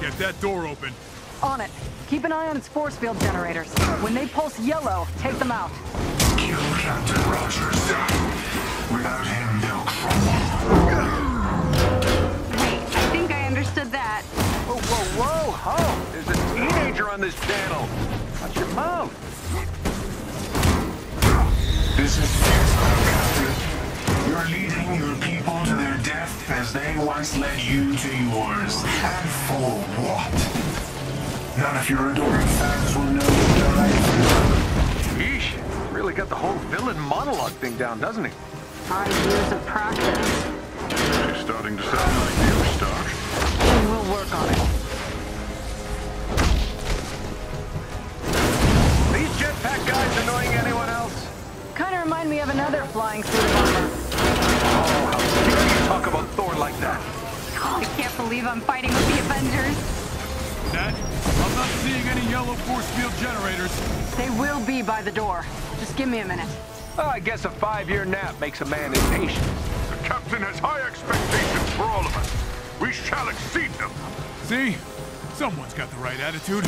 Get that door open. On it. Keep an eye on its force field generators. When they pulse yellow, take them out. Kill Captain Rogers. Without him, they'll crumble. Hey, I think I understood that. Whoa, whoa, whoa! Oh, there's a teenager on this channel. Watch your mouth. This is Desmond, Captain. You're leading your people to their death as they once led you to yours. And for what? None of your adoring fans will know you died. Yeesh, really got the whole villain monologue thing down, doesn't he? 5 years of practice. It's starting to sound like you, Stark. We'll work on it. These jetpack guys annoying anyone else? Kinda remind me of another flying suit of armor. Oh, how dare you talk about Thor like that? Oh, I can't believe I'm fighting with the Avengers. Nat, I'm not seeing any yellow force field generators. They will be by the door. Just give me a minute. Well, I guess a 5-year nap makes a man impatient. The captain has high expectations for all of us. We shall exceed them. See? Someone's got the right attitude.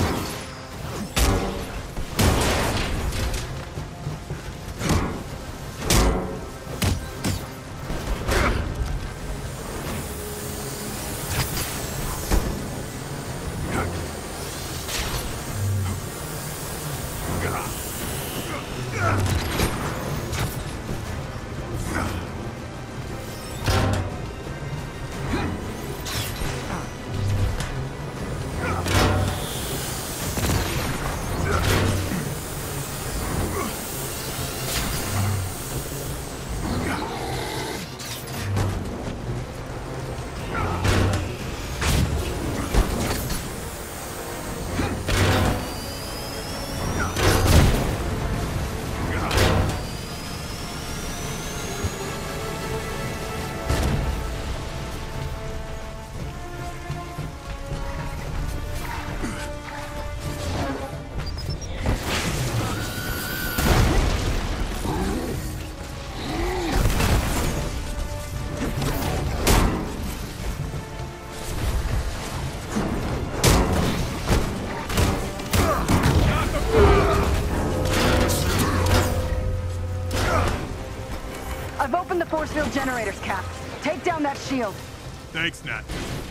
I've opened the force field generators, Cap. Take down that shield. Thanks, Nat.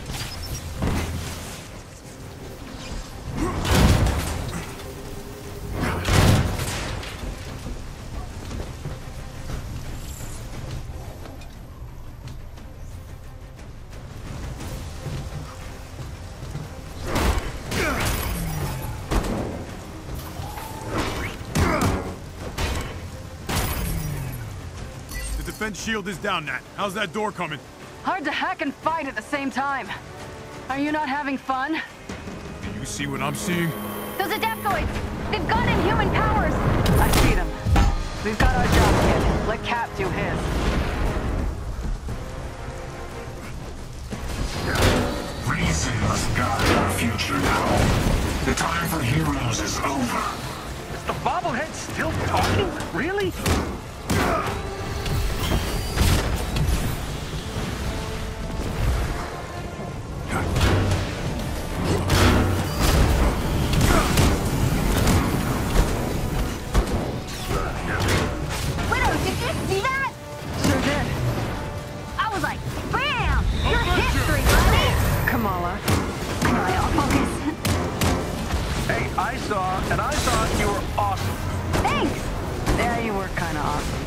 Defense shield is down, Nat. How's that door coming? Hard to hack and fight at the same time. Are you not having fun? You see what I'm seeing? Those Adaptoids! They've got inhuman powers! I see them. We've got our job, kid. Let Cap do his. Reason must guide our future now. The time for heroes is over. Is the bobblehead still talking? Really? Widow, did you see that? Sure did. I was like, bam! Your history, buddy! Kamala. Focus. Hey, I saw you were awesome. Thanks! Yeah, you were kinda awesome.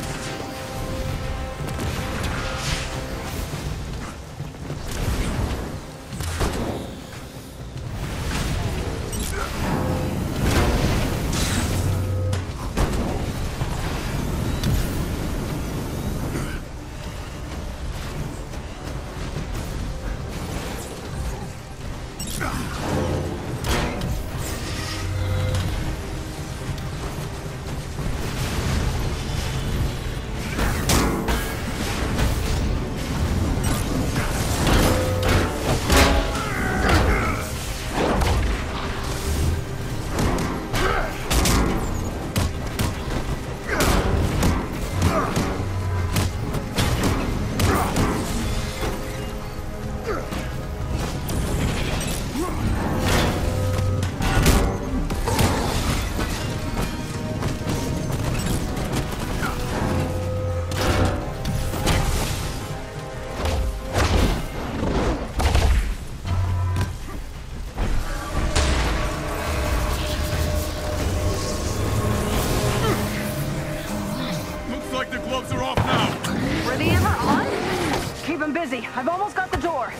busy. I've almost got the door.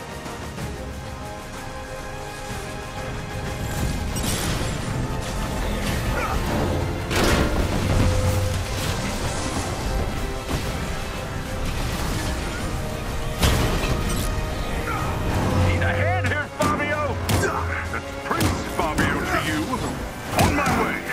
Need a hand here, Fabio? That's Prince Fabio to you. On my way.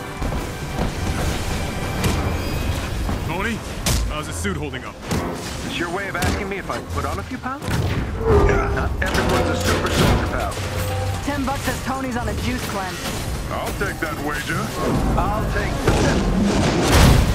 Tony, how's the suit holding up? Is this your way of asking me if I put on a few pounds? Not everyone's a super soldier, pal. $10 says Tony's on a juice cleanse. I'll take that wager. I'll take the tip.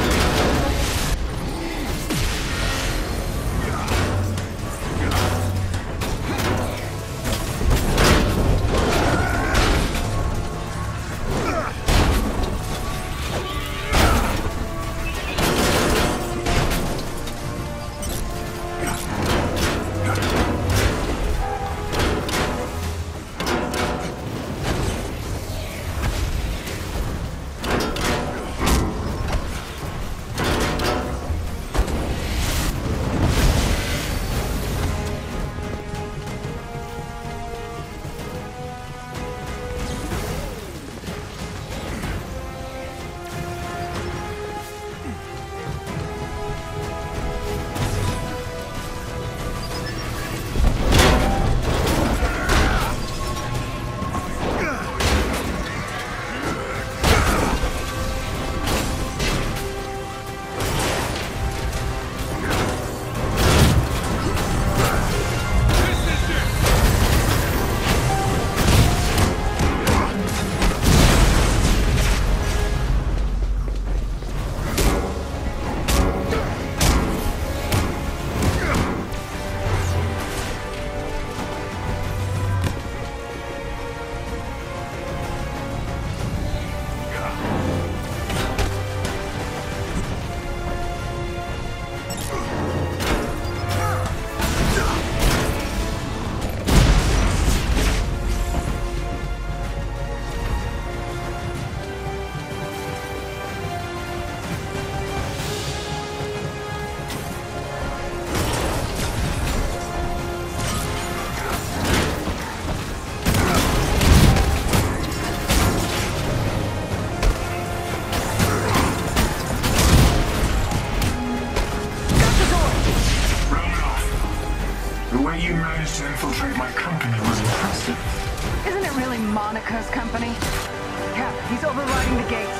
Monica's company? Cap, he's overriding the gates.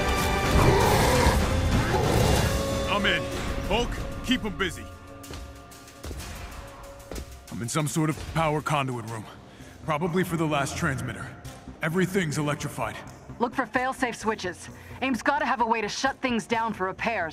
I'm in. Hulk, keep him busy. I'm in some sort of power conduit room. Probably for the last transmitter. Everything's electrified. Look for fail-safe switches. AIM's gotta have a way to shut things down for repairs.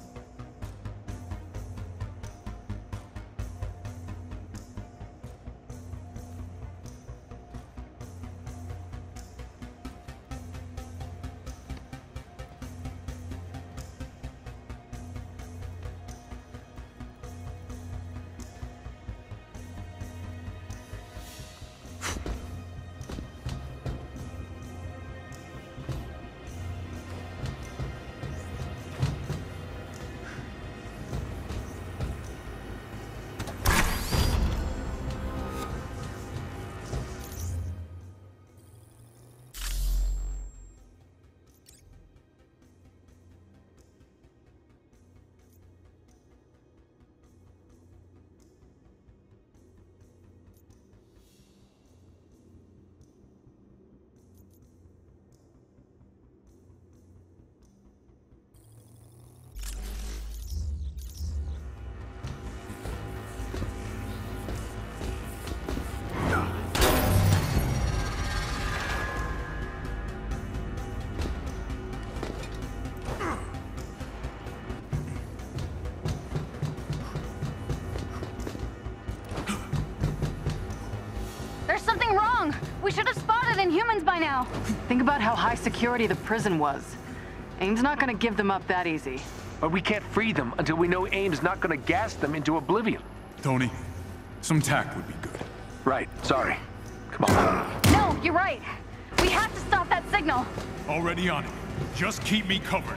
We should have spotted Inhumans by now. Think about how high security the prison was. AIM's not gonna give them up that easy. But we can't free them until we know AIM's not gonna gas them into oblivion. Tony, some tact would be good. Right, sorry. Come on. No, you're right. We have to stop that signal. Already on it. Just keep me covered.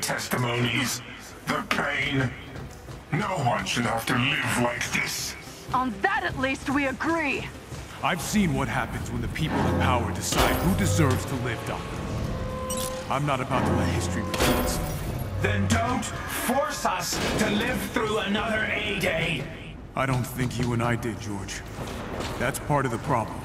testimonies, the pain. No one should have to live like this. On that at least we agree. I've seen what happens when the people in power decide who deserves to live, Doctor. I'm not about to let history repeat itself. Then don't force us to live through another A-Day. I don't think you and I did, George. That's part of the problem.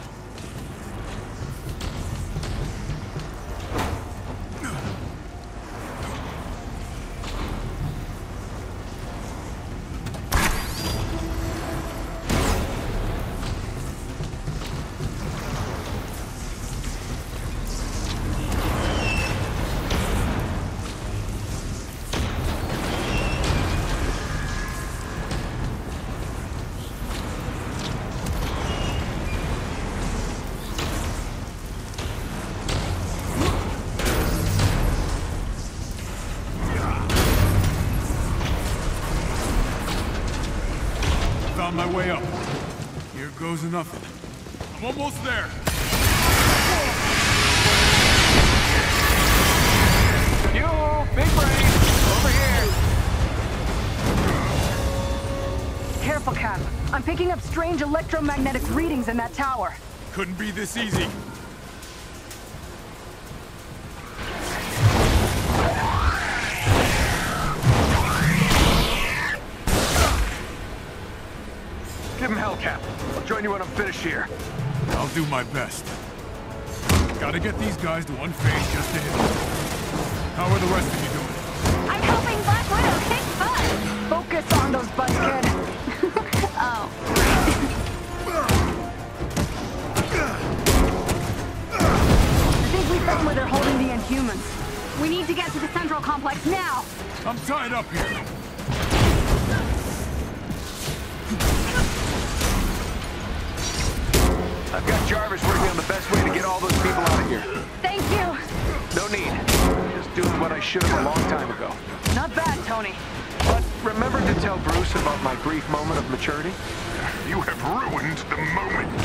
Found my way up. Here goes to nothing. I'm almost there. You, big brain, over here. Careful, Cap. I'm picking up strange electromagnetic readings in that tower. Couldn't be this easy. Give him hell, Cap. I'll join you when I'm finished here. I'll do my best. Gotta get these guys to one phase just to hit them. How are the rest of you doing? I'm helping Black Widow kick butt. Focus on those butts, kid. Oh. I think we found where they're holding the Inhumans. We need to get to the Central Complex now. I'm tied up here. I've got Jarvis working on the best way to get all those people out of here. Thank you. No need. Just doing what I should have a long time ago. Not bad, Tony. But remember to tell Bruce about my brief moment of maturity? You have ruined the moment.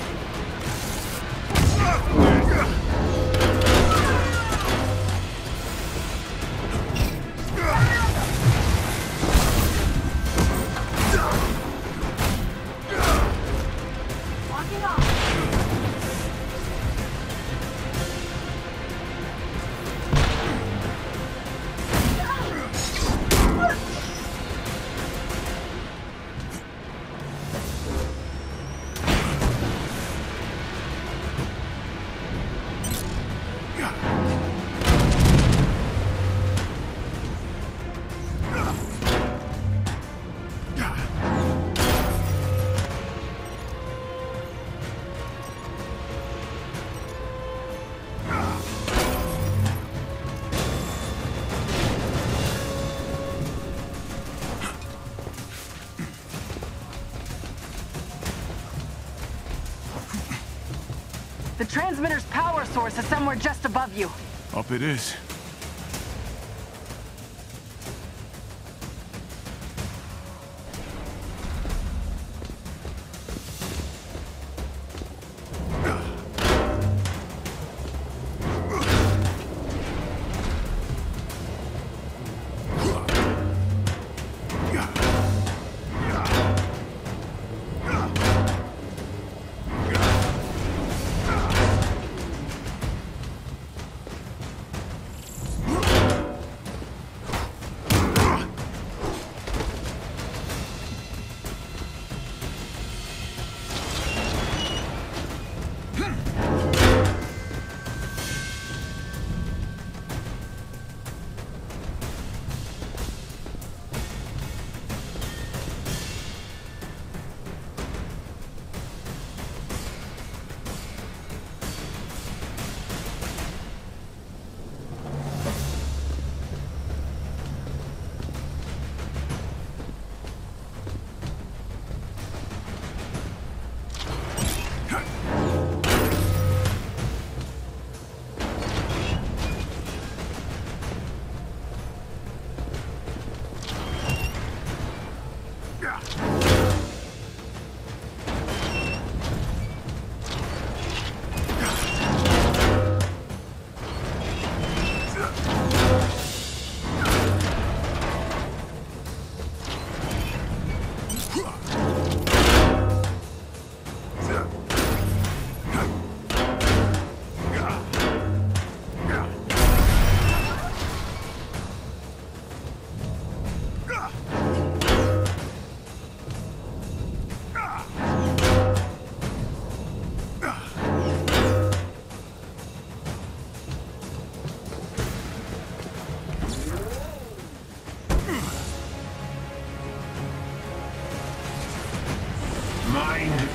Walking off. The transmitter's power source is somewhere just above you. Up it is.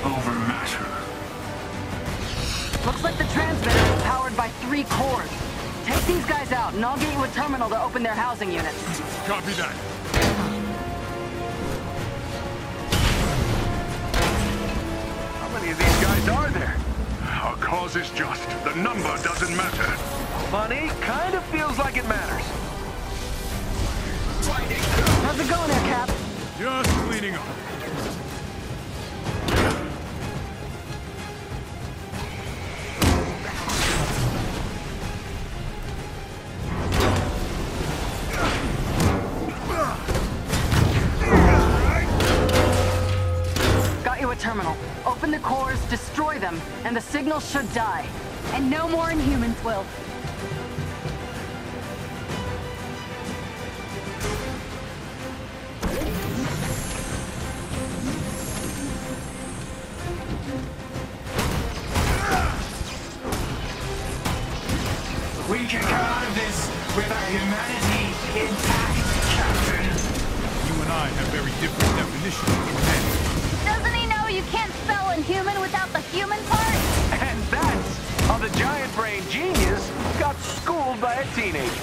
over matter. Looks like the transmitter is powered by 3 cores. Take these guys out, and I'll get you a terminal to open their housing units. Copy that. How many of these guys are there? Our cause is just. The number doesn't matter. Funny, kind of feels like it matters. How's it going there, Cap? Just cleaning up. Got you a terminal. Open the cores, destroy them, and the signal should die. And no more Inhumans will. We can come out of this with our humanity intact, Captain. You and I have very different definitions of humanity. Doesn't he know you can't spell Inhuman without the human part? And that's how the giant brain genius got schooled by a teenager.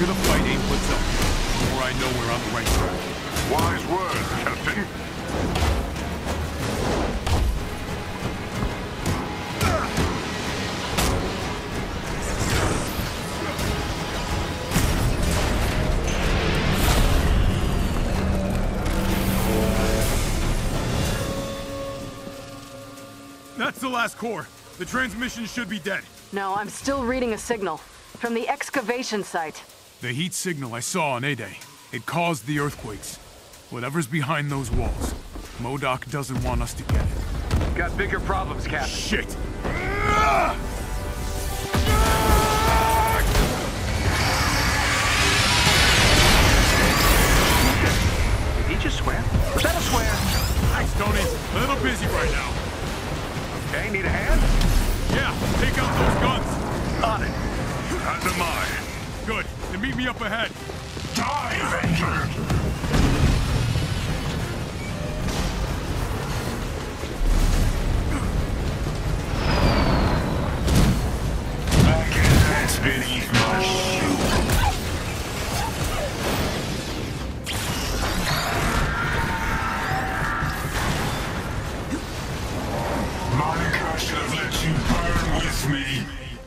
longer the fight ain't what's up, the more I know we're on the right track. Wise words, Captain. That's the last core. The transmission should be dead. No, I'm still reading a signal. From the excavation site. The heat signal I saw on A-Day. It caused the earthquakes. Whatever's behind those walls, MODOK doesn't want us to get it. Got bigger problems, Captain. Shit! Did he just swear? Was that a swear? Thanks, Tony. A little busy right now. Okay, need a hand? Yeah, take out those guns. On it. Under mine. Good. Then meet me up ahead. Die, Avenger! That's beneath my shoe. Monica should have let you burn with me.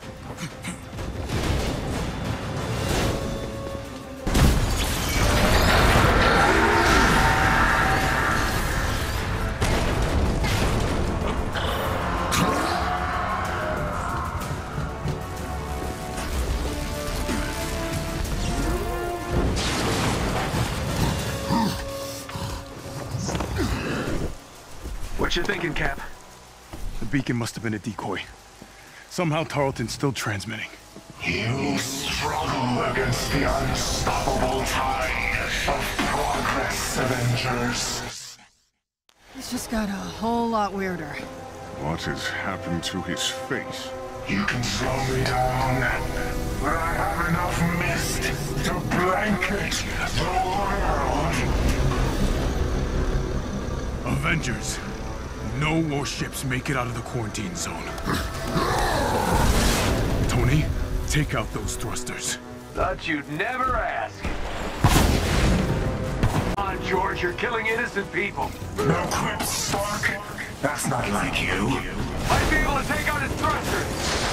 What you thinking, Cap? The beacon must have been a decoy. Somehow Tarleton's still transmitting. You struggle against the unstoppable tide of progress, Avengers. It's just got a whole lot weirder. What has happened to his face? You can slow me down, but I have enough mist to blanket the world. Avengers. No more ships make it out of the quarantine zone. Tony, take out those thrusters. Thought you'd never ask. Come on, George, you're killing innocent people. No quips, Stark. That's not like you. Might be able to take out his thrusters.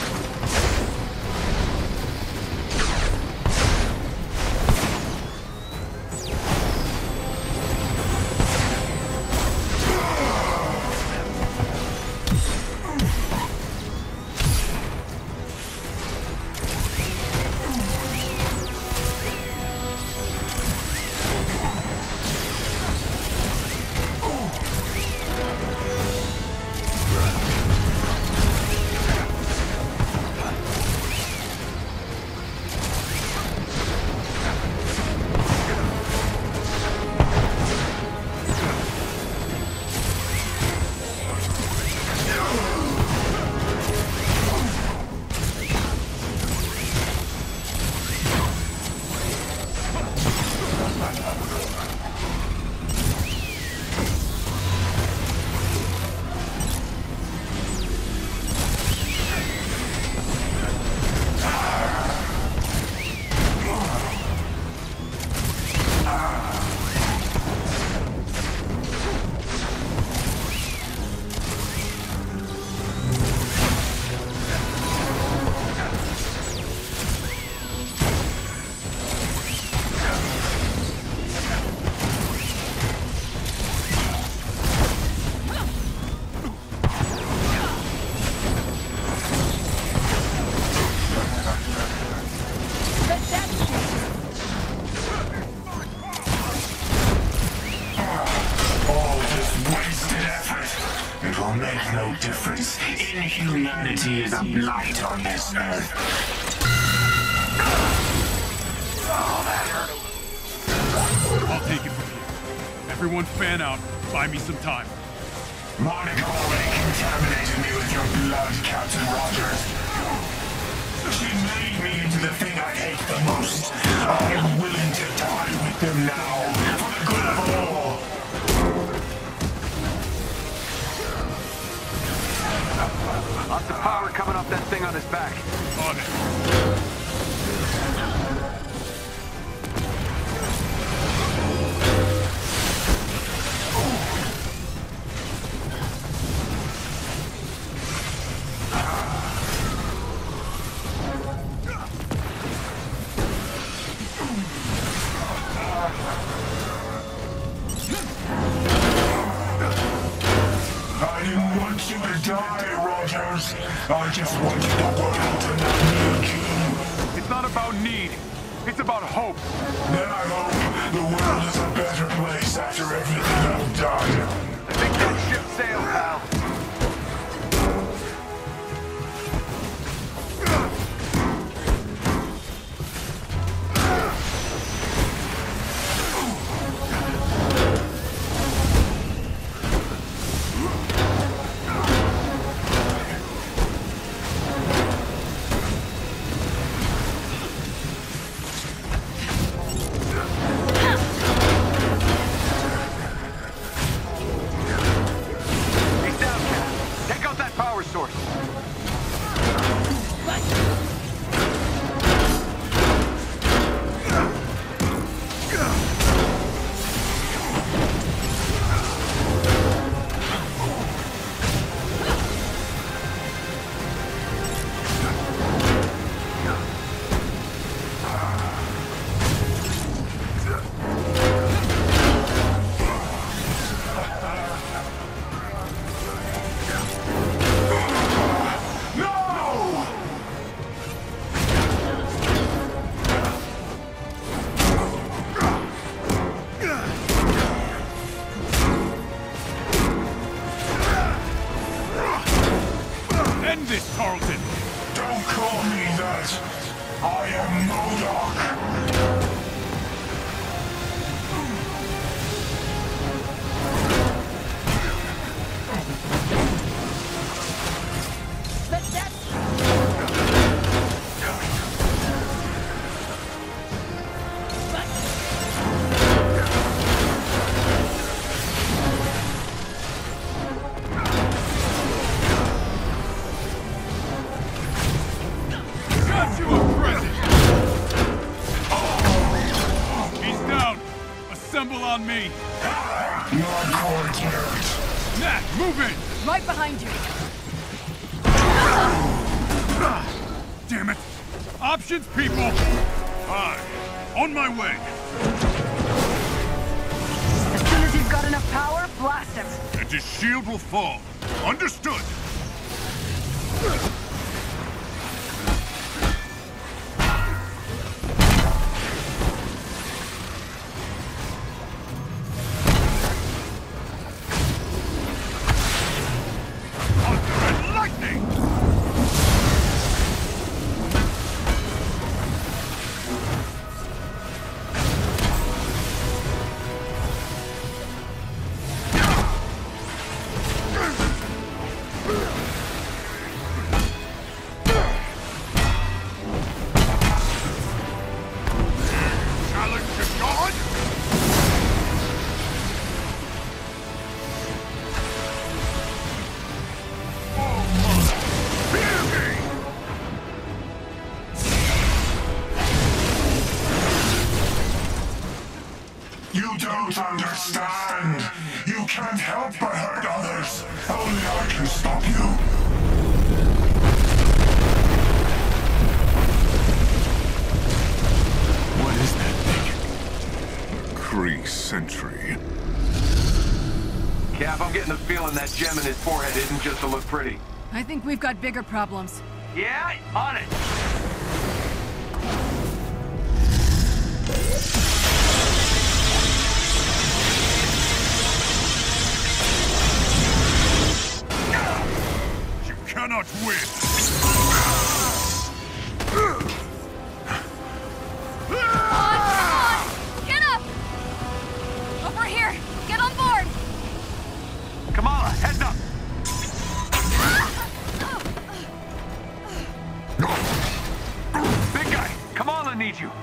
No difference. Inhumanity is a blight on this earth. Oh, that hurt. I'll take it from here. Everyone fan out. Buy me some time. Monica already contaminated me with your blood, Captain Rogers. She made me into the thing I hate the most. I am willing to die with them now, for the good of all. Lots of power coming off that thing on his back. On it. I just wanted the world to not need you. It's not about need. It's about hope. Then I hope the world is a better place after everything I've done. I think that ship sailed, pal. End this, Tarleton! Don't call me that. I am MODOK. Got you a present! He's down! Assemble on me! Hardcore terrorist. Nat, move in! Right behind you. Damn it! Options, people! Hi. On my way! As soon as you've got enough power, blast him. And his shield will fall. Understood. Thunder and lightning! Challenge God? Oh my! Hear me! You don't understand. You can't help but hurt others. Only I can stop you. What is that thing? Kree Sentry. Cap, I'm getting the feeling that gem in his forehead isn't just to look pretty. I think we've got bigger problems. Yeah, on it. You cannot win! Get up! Over here! Get on board! Kamala, heads up! Big guy, Kamala needs you.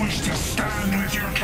wish to stand with your